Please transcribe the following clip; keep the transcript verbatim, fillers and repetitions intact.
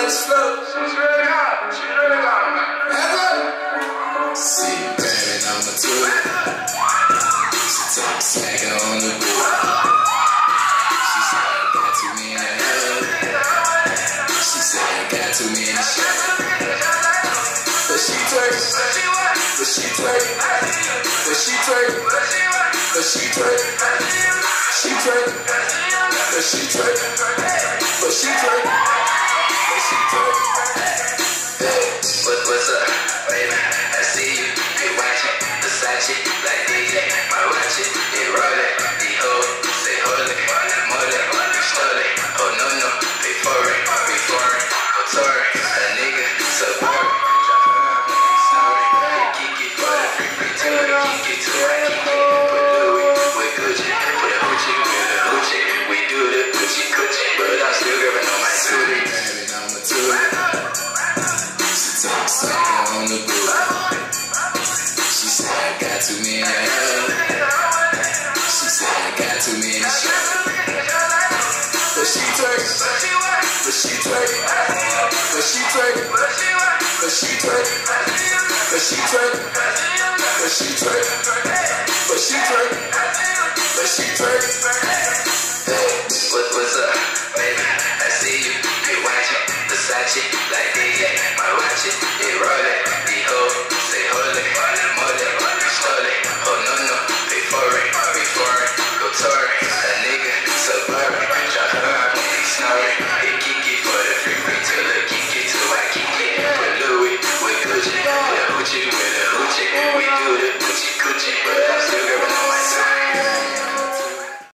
nice flow. She's really hot. She's really hot. See you grabbing on my tool. She talk smacking on the board. She said I got too many hell. She said I got too many shit. But she twerk. But she twerk. But she twerk. But she twerk. She twerk. But she twerk. But she twerk. But she twerk. Hey, what, what's up, baby? I see you. You watching Versace like D J. My watch it. It rollin'. The hoe say hold it. More than you stole it. Oh no no. Pay for it. Pay for it. Go tour it. A nigga so boring. Drop her out. Sorry. Kick it for the free free tour. Kick it to I kick it. Put Louis with Gucci. Put a hoochie with a hoochie. We do the Gucci Gucci. But I'm still grabbing on my tootie. Grabbing on my tootie. She talk smacking on the boot. She said I got too many hell.